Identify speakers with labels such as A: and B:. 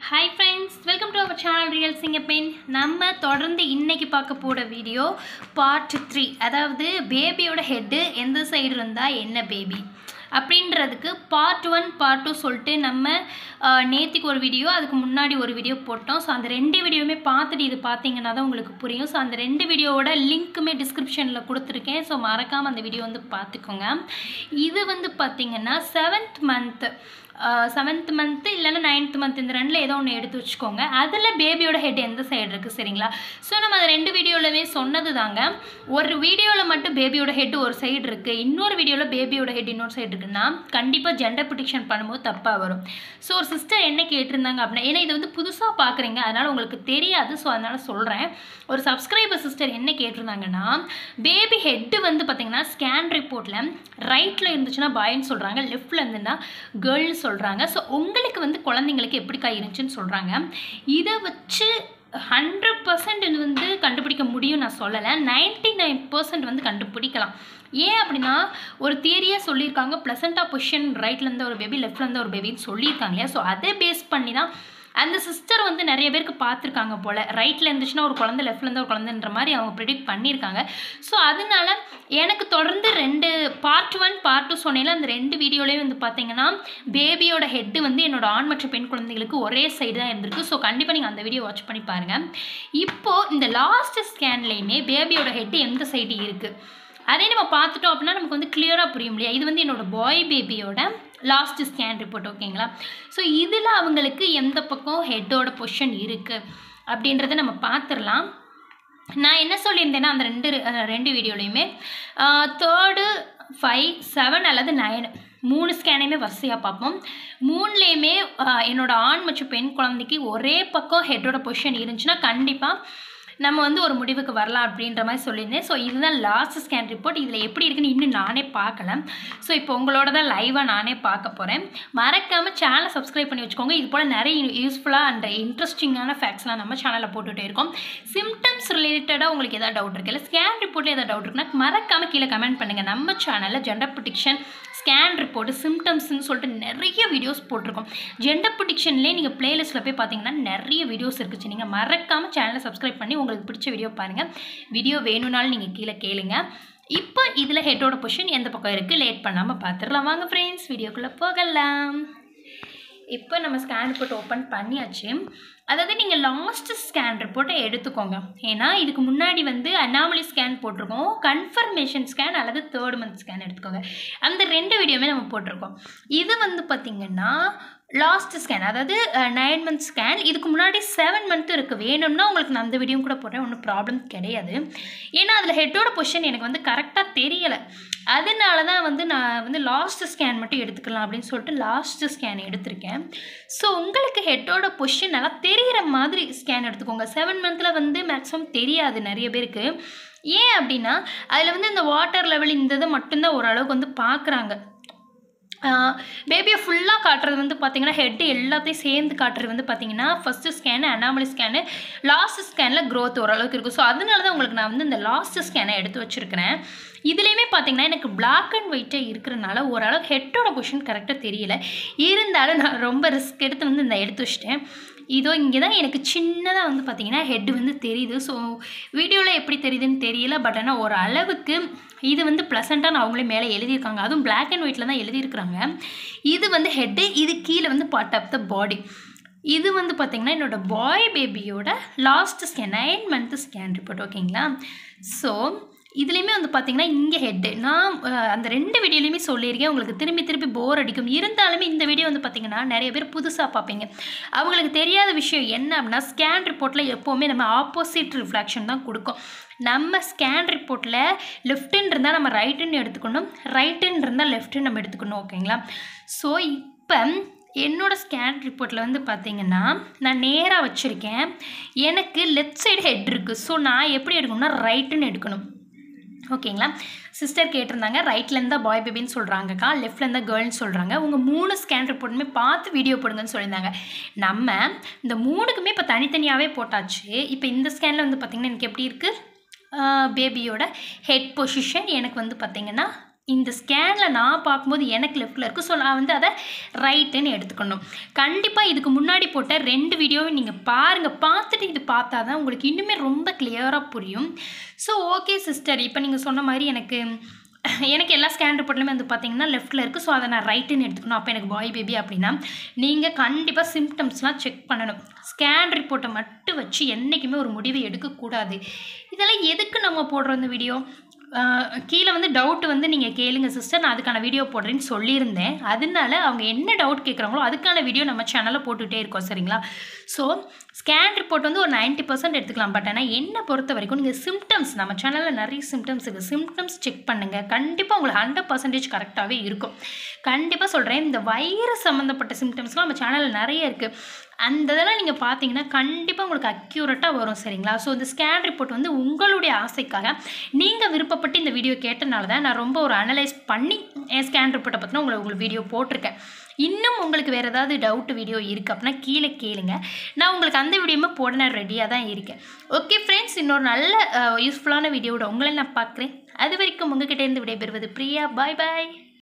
A: Hi friends, welcome to our channel Real Singapin. நம்ம தொடர்ந்து இன்னைக்கு பார்க்க போற வீடியோ part 3. அதாவது பேபியோட ஹெட் எந்த சைடு இருந்தா என்ன பேபி அப்படின்றதுக்கு part 1 part 2 சொல்லிட்டு நம்ம நேத்திக்கு ஒரு வீடியோ அதுக்கு முன்னாடி ஒரு வீடியோ போட்டோம். ஸோ அந்த ரெண்டு வீடியோவுமே பார்த்துட்டு இது பார்த்தீங்கன்னா தான் உங்களுக்கு புரியும். ஸோ அந்த ரெண்டு வீடியோவோட லிங்க்குமே டிஸ்கிரிப்ஷனில் கொடுத்துருக்கேன். ஸோ மறக்காமல் அந்த வீடியோ வந்து பார்த்துக்கோங்க. இது வந்து பார்த்தீங்கன்னா 7th month இல்லைன்னா 9th month இந்த ரெண்டில் ஏதோ ஒன்று எடுத்து வச்சுக்கோங்க. அதில் பேபியோட ஹெட் எந்த சைடு இருக்குது சரிங்களா? ஸோ நம்ம அது ரெண்டு வீடியோவிலுமே சொன்னது தாங்க. ஒரு வீடியோவில் மட்டும் பேபியோட ஹெட் ஒரு சைடு இருக்குது, இன்னொரு வீடியோவில் பேபியோட ஹெட் இன்னொரு சைடு இருக்குன்னா கண்டிப்பாக ஜெண்டர் ப்ரிடிக்ஷன் பண்ணும்போது தப்பாக வரும். ஸோ ஒரு சிஸ்டர் என்ன கேட்டிருந்தாங்க அப்படின்னா, ஏன்னா இது வந்து புதுசாக பார்க்குறீங்க அதனால் உங்களுக்கு தெரியாது, ஸோ அதனால் சொல்கிறேன். ஒரு சப்ஸ்கிரைபர் சிஸ்டர் என்ன கேட்டிருந்தாங்கன்னா, பேபி ஹெட்டு வந்து பார்த்திங்கன்னா ஸ்கேன் ரிப்போர்ட்டில் ரைட்டில் இருந்துச்சுன்னா பாய்ன்னு சொல்கிறாங்க, லெஃப்டில் இருந்துன்னா கேர்ள்னு சொல்கிறாங்க. ஸோ உங்களுக்கு வந்து குழந்தைங்களுக்கு எப்படிக்கா இருந்துச்சுன்னு சொல்கிறாங்க. இதை வச்சு 100% இது வந்து கண்டுபிடிக்க முடியும் நான் சொல்லலை, 99% வந்து கண்டுபிடிக்கலாம். ஏன் அப்படின்னா ஒரு தியரியாக சொல்லியிருக்காங்க, ப்ளசண்டா பொசிஷன் ரைட்டில் இருந்த ஒரு பேபி லெஃப்டில் இருந்த ஒரு பேபின்னு சொல்லியிருக்காங்க இல்லையா? ஸோ அதை பேஸ் பண்ணி தான் அந்த சிஸ்டர் வந்து நிறைய பேருக்கு பார்த்துருக்காங்க போல், ரைட்டில் இருந்துச்சுன்னா ஒரு குழந்தை லெஃப்டில் இருந்த ஒரு குழந்தைன்ற மாதிரி அவங்க ப்ரிடிக்ட் பண்ணியிருக்காங்க. ஸோ அதனால எனக்கு தொடர்ந்து part 1 part 2 சொன்னேன். அந்த ரெண்டு வீடியோலேயும் வந்து பார்த்தீங்கன்னா பேபியோட ஹெட்டு வந்து என்னோட ஆண் மற்றும் பெண் குழந்தைகளுக்கு ஒரே சைடு தான் இருந்திருக்கு. ஸோ கண்டிப்பாக நீங்கள் அந்த வீடியோ வாட்ச் பண்ணி பாருங்கள். இப்போது இந்த லாஸ்ட் ஸ்கேன்லேயுமே பேபியோட ஹெட்டு எந்த சைடு இருக்குது அதே நம்ம பார்த்துட்டோம் அப்படின்னா நமக்கு வந்து கிளியராக புரியும் இல்லையா? இது வந்து என்னோடய பாய் பேபியோட லாஸ்ட் ஸ்கேன் ரிப்போர்ட், ஓகேங்களா? ஸோ இதில் அவங்களுக்கு எந்த பக்கம் ஹெட்டோட பொசிஷன் இருக்குது அப்படின்றத நம்ம பார்த்துடலாம். நான் என்ன சொல்லியிருந்தேன்னா அந்த ரெண்டு வீடியோலையுமே 3rd 5 7 அல்லது 9 3 ஸ்கேனையுமே வரிசையாக பார்ப்போம். 3லேயுமே என்னோடய ஆண் மற்றும் பெண் குழந்தைக்கு ஒரே பக்கம் ஹெட்டோட பொசிஷன் இருந்துச்சுன்னா கண்டிப்பாக நம்ம வந்து ஒரு முடிவுக்கு வரலாம் அப்படின்ற மாதிரி சொல்லியிருந்தேன். ஸோ இதுதான் லாஸ்ட் ஸ்கேன் ரிப்போர்ட். இதில் எப்படி இருக்குன்னு இன்னும் நானே பார்க்கல. ஸோ இப்போ உங்களோட தான் லைவாக நானே பார்க்க போகிறேன். மறக்காமல் சேனலை சப்ஸ்கிரைப் பண்ணி வச்சுக்கோங்க. இது போல் நிறைய யூஸ்ஃபுல்லாக அண்ட் இன்ட்ரெஸ்டிங்கான ஃபேக்ட்ஸ்லாம் நம்ம சேனலில் போட்டுகிட்டே இருக்கோம். சிம்டம்ஸ் ரிலேட்டடாக உங்களுக்கு எதாவது டவுட் இருக்குது, இல்லை ஸ்கேன் ரிப்போர்ட்டில் எதாவது டவுட் இருக்குன்னா மறக்காமல் கீழே கமெண்ட் பண்ணுங்கள். நம்ம சேனலில் ஜெண்டர் ப்ரிடிக்ஷன், ஸ்கேன் ரிப்போர்ட்டு, சிம்டம்ஸ்ன்னு சொல்லிட்டு நிறைய வீடியோஸ் போட்டிருக்கோம். ஜெண்டர் ப்ரிடிக்ஷன்லேயே நீங்கள் பிளேலிஸ்ட்டில் போய் பார்த்தீங்கன்னா நிறைய வீடியோஸ் இருக்குது. நீங்கள் மறக்காமல் சேனலை சப்ஸ்கிரைப் பண்ணி உங்களுக்கு பிடிச்ச வீடியோ பாருங்கள். வீடியோ வேணும்னாலும் நீங்கள் கீழே கேளுங்க. இப்போ இதில் ஹெட்டோட பொசிஷன் எந்த பக்கம் இருக்குது லேட் பண்ணாமல் பார்த்துடலாம். வாங்க ஃப்ரெண்ட்ஸ் வீடியோக்குள்ளே போகலாம். இப்போ நம்ம ஸ்கேன் ரிப்போர்ட் ஓப்பன் பண்ணியாச்சு. அதாவது நீங்கள் லாஸ்ட் ஸ்கேன் ரிப்போர்ட்டை எடுத்துக்கோங்க. ஏன்னா இதுக்கு முன்னாடி வந்து அனாமலி ஸ்கேன் போட்டிருக்கோம், கன்ஃபர்மேஷன் ஸ்கேன் அல்லது 3rd month ஸ்கேன் எடுத்துக்கோங்க. அந்த ரெண்டு வீடியோவுமே நம்ம போட்டிருக்கோம். இது வந்து பார்த்திங்கன்னா லாஸ்ட் ஸ்கேன், அதாவது 9 month ஸ்கேன். இதுக்கு முன்னாடி 7 month இருக்குது. வேணும்னா உங்களுக்கு நான் அந்த வீடியோ கூட போடுறேன், ஒன்றும் ப்ராப்ளம் கிடையாது. ஏன்னா அதில் ஹெட்டோட பொசிஷன் எனக்கு வந்து கரெக்டாக தெரியலை, அதனால தான் வந்து நான் வந்து லாஸ்ட் ஸ்கேன் மட்டும் எடுத்துக்கலாம் அப்படின்னு சொல்லிட்டு லாஸ்ட் ஸ்கேன் எடுத்திருக்கேன். ஸோ உங்களுக்கு ஹெட்டோட பொசிஷன் நல்லா தெரிகிற மாதிரி ஸ்கேன் எடுத்துக்கோங்க. 7 monthல வந்து மேக்ஸிமம் தெரியாது நிறைய பேருக்கு. ஏன் அப்படின்னா அதில் வந்து இந்த வாட்டர் லெவல் இந்த இதை மட்டும்தான் ஓரளவுக்கு வந்து பார்க்குறாங்க. பேபியை ஃபுல்லாக காட்டுறது வந்து பார்த்திங்கன்னா ஹெட்டு எல்லாத்தையும் சேர்ந்து காட்டுறது வந்து பார்த்திங்கன்னா first scan, anomaly scan, last ஸ்கேனில் க்ரோத் ஓரளவுக்கு இருக்குது. ஸோ அதனால தான் உங்களுக்கு நான் வந்து இந்த லாஸ்ட் ஸ்கேனை எடுத்து வச்சுருக்கிறேன். இதுலேயுமே பார்த்திங்கன்னா எனக்கு பிளாக் அண்ட் ஒயிட்டே இருக்கிறனால ஓரளவுக்கு ஹெட்டோட பொசிஷன் கரெக்டாக தெரியல. இருந்தாலும் நான் ரொம்ப ரிஸ்க் எடுத்து வந்து இந்த எடுத்து வச்சிட்டேன். இதோ இங்கே தான் எனக்கு சின்னதாக வந்து பார்த்திங்கன்னா ஹெட் வந்து தெரியுது. ஸோ வீடியோவில் எப்படி தெரியுதுன்னு தெரியல, பட் ஆனால் ஒரு அளவுக்கு இது வந்து ப்ளசண்ட்டாக அவங்களே மேலே எழுதியிருக்காங்க. அதுவும் பிளாக் அண்ட் ஒயிட்டில் தான் எழுதியிருக்கிறாங்க. இது வந்து ஹெட்டு, இது கீழே வந்து பார்ட் ஆஃப் த பாடி. இது வந்து பார்த்திங்கன்னா என்னோடய பாய் பேபியோட last scan 9 month scan report, ஓகேங்களா? ஸோ இதுலேயுமே வந்து பார்த்திங்கன்னா இங்கே ஹெட்டு நான் அந்த ரெண்டு வீடியோலையுமே சொல்லியிருக்கேன். உங்களுக்கு திருப்பி போர் அடிக்கும். இருந்தாலுமே இந்த வீடியோ வந்து பார்த்திங்கன்னா நிறைய பேர் புதுசாக பார்ப்பீங்க. அவங்களுக்கு தெரியாத விஷயம் என்ன அப்படின்னா ஸ்கேன் ரிப்போர்ட்டில் எப்போவுமே நம்ம ஆப்போசிட் ரிஃப்ளாக்ஷன் தான் கொடுக்கும். நம்ம ஸ்கேன் ரிப்போர்ட்டில் லெஃப்ட்டுன்னு இருந்தால் நம்ம ரைட்டுன்னு எடுத்துக்கணும், ரைட்டுன்னு இருந்தால் லெஃப்ட்டுன்னு நம்ம எடுத்துக்கணும், ஓகேங்களா? ஸோ இப்போ என்னோடய ஸ்கேன் ரிப்போர்ட்டில் வந்து பார்த்திங்கன்னா நான் நேராக வச்சுருக்கேன். எனக்கு லெஃப்ட் சைடு ஹெட் இருக்குது. ஸோ நான் எப்படி எடுக்கணும்னா ரைட்டுன்னு எடுக்கணும், ஓகேங்களா? சிஸ்டர் கேட்டிருந்தாங்க ரைட்டில் இருந்தால் பாய் பேபின்னு சொல்கிறாங்கக்கா, லெஃப்டில் இருந்தால் கேர்ள்னு சொல்கிறாங்க. உங்கள் 3 ஸ்கேன் ரிப்போர்ட்டுமே பார்த்து வீடியோ போடுங்கன்னு சொல்லியிருந்தாங்க. நம்ம இந்த 3க்குமே இப்போ தனித்தனியாகவே போட்டாச்சு. இப்போ இந்த ஸ்கேனில் வந்து பார்த்திங்கன்னா எனக்கு எப்படி இருக்குது பேபியோட ஹெட் பொசிஷன் எனக்கு வந்து பார்த்திங்கன்னா இந்த ஸ்கேனில் நான் பார்க்கும்போது எனக்கு லெஃப்ட்டில் இருக்குது. ஸோ நான் வந்து அதை ரைட்டுன்னு எடுத்துக்கணும். கண்டிப்பாக இதுக்கு முன்னாடி போட்ட 2 வீடியோவும் நீங்கள் பாருங்கள். பார்த்துட்டு இது பார்த்தா தான் உங்களுக்கு இன்னுமே ரொம்ப கிளியராக புரியும். ஸோ ஓகே சிஸ்டர், இப்போ நீங்கள் சொன்ன மாதிரி எனக்கு எல்லா ஸ்கேன் ரிப்போர்ட்லையுமே வந்து பார்த்தீங்கன்னா லெஃப்ட்டில் இருக்குது. ஸோ அதை நான் ரைட்டுன்னு எடுத்துக்கணும். அப்போ எனக்கு பாய் பேபி அப்படின்னா நீங்கள் கண்டிப்பாக சிம்டம்ஸ்லாம் செக் பண்ணணும். ஸ்கேன் ரிப்போர்ட்டை மட்டும் வச்சு என்றைக்குமே ஒரு முடிவு எடுக்கக்கூடாது. இதெல்லாம் எதுக்கு நம்ம போடுறோம் இந்த வீடியோ? கீழே வந்து டவுட் வந்து நீங்கள் கேளுங்க சிஸ்டர், நான் அதுக்கான வீடியோ போடுறேன்னு சொல்லியிருந்தேன். அதனால அவங்க என்ன டவுட் கேட்குறாங்களோ அதுக்கான வீடியோ நம்ம சேனலில் போட்டுகிட்டே இருக்கோம், சரிங்களா? ஸோ ஸ்கேன் ரிப்போர்ட் வந்து ஒரு 90% எடுத்துக்கலாம். பட் ஆனால் என்னை பொறுத்த வரைக்கும் நீங்கள் சிம்டம்ஸ், நம்ம சேனலில் நிறைய சிம்டம்ஸ் இருக்குது, சிம்டம்ஸ் செக் பண்ணுங்கள். கண்டிப்பாக உங்களுக்கு 100% கரெக்டாகவே இருக்கும். கண்டிப்பாக சொல்கிறேன், இந்த வைரஸ் சம்மந்தப்பட்ட சிம்டம்ஸ்லாம் நம்ம சேனலில் நிறைய இருக்குது. அந்த இதெல்லாம் நீங்கள் பார்த்தீங்கன்னா கண்டிப்பாக உங்களுக்கு அக்யூரேட்டாக வரும், சரிங்களா? ஸோ இந்த ஸ்கேன் ரிப்போர்ட் வந்து உங்களுடைய ஆசைக்காக நீங்கள் விருப்பப்பட்டு இந்த வீடியோ கேட்டனால தான் நான் ரொம்ப ஒரு அனலைஸ் பண்ணி என் ஸ்கேன் ரிப்போர்ட்டை பற்றின உங்களுக்கு வீடியோ போட்டிருக்கேன். இன்னும் உங்களுக்கு வேறு ஏதாவது டவுட் வீடியோ இருக்குது அப்படின்னா கீழே கேளுங்க. நான் உங்களுக்கு அந்த வீடியோமே போட நான் ரெடியாக தான் இருக்கேன். ஓகே ஃப்ரெண்ட்ஸ், இன்னொரு நல்ல யூஸ்ஃபுல்லான வீடியோவோட உங்களை நான் பார்க்குறேன். அது வரைக்கும் உங்ககிட்ட இருந்து விடைபெறுவது பிரியா. பாய் பாய்.